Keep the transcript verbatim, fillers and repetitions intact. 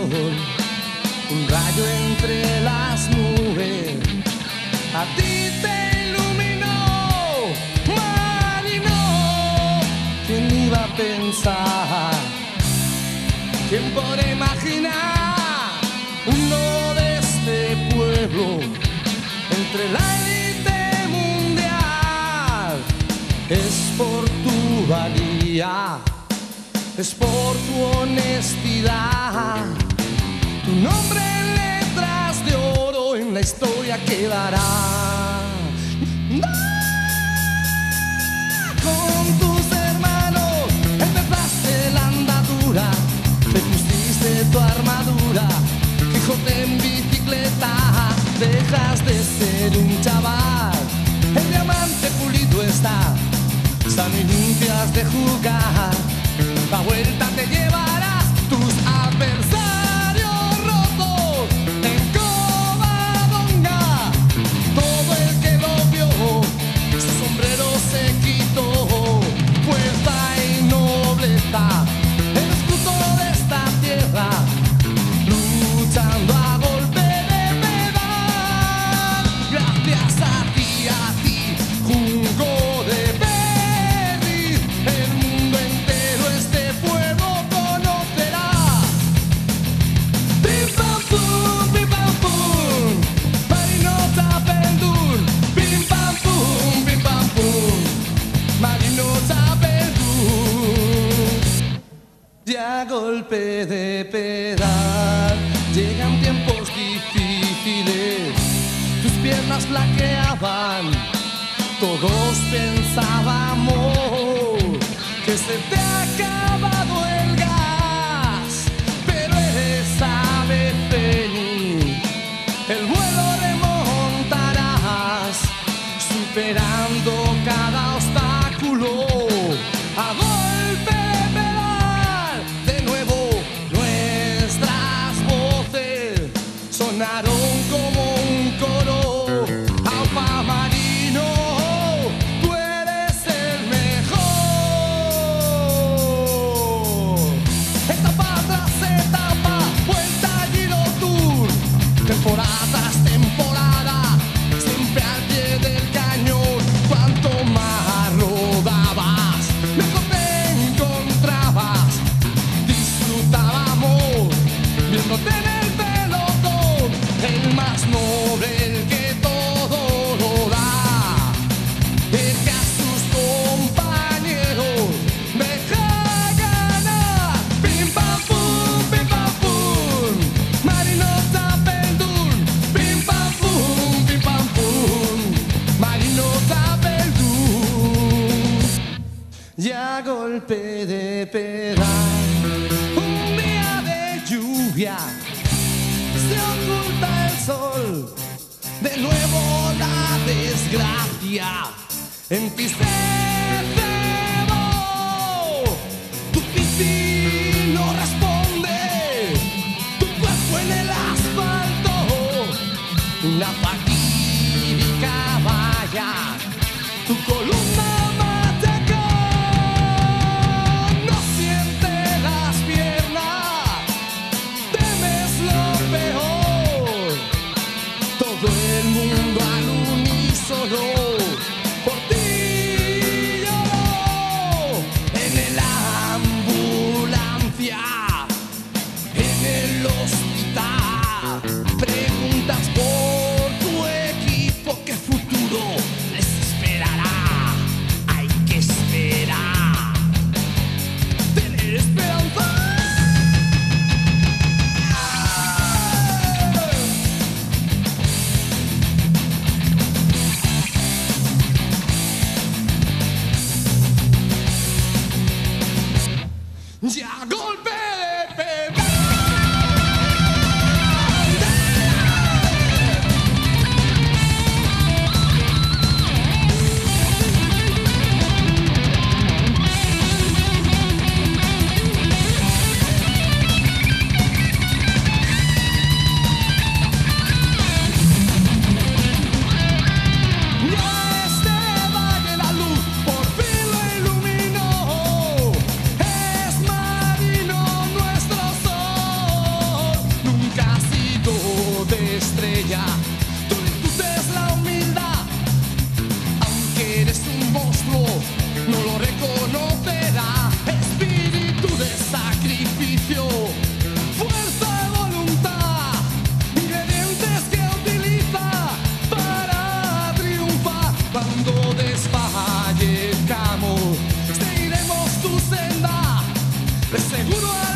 un rayo entre las nubes, a ti te iluminó, marino. ¿Quién iba a pensar? ¿Quién podrá imaginar uno de este pueblo entre la élite mundial? Es por tu valía, es por tu honestidad. Tu nombre en letras de oro en la historia quedará. Con tus hermanos empezaste la andadura, te pusiste tu armadura, Quijote en bicicleta. Dejas de ser un chaval, el diamante pulido está, sano y limpias de jugar. La vuelta te llevarás, tus adversarios rotos en Covadonga. Todo el que lo vio, su sombrero se quitó. Fuerza y nobleza, el escudo de esta tierra, luchando a golpe de pedal. Gracias a ti, a ti, Junco de Berry, el mundo entero este pueblo conocerá. Pim pam pum, pim pam pum, Marino Chapeldur. Pim pam pum, pim pam pum, Marino Chapeldur. Y a golpe de pedal llegan tiempos difíciles, tus piernas flaqueaban, todos pensábamos que se te ha acabado el gas, pero eres ave fénix, el vuelo remontarás, superando cada obstáculo a golpe de pedal. De nuevo nuestras voces sonaron como un coro. Aupa Marino, tú eres el mejor. Etapa tras etapa, vuelta Giro Tour, temporada tras temporada, siempre al pie del cañón. Cuanto más rodabas, mejor te encontrabas. Disfrutábamos viéndote en el pelotón, el más noble, el que todo lo da, el que a sus compañeros deja ganar. Pim pam pum, pim pam pum, Marino Chapeldur. Pim pam pum, pim pam pum, Marino Chapeldur. Y a golpe de pedal, un día de lluvia, se oculta el sol, de nuevo la desgracia en ti se cebó. Tu pipí no responde, tu cuerpo en el asfalto, una fatídica valla, tu columna machaca, no siente las piernas, temes lo peor. Todo el mundo al unísono por ti lloró. En la ambulancia, en el hospital, preguntas por tu equipo, qué futuro les esperará. Hay que esperar, tener esperanza. Y a golpe de pedal. Ya este valle la luz por fin lo iluminó. Es más de seguro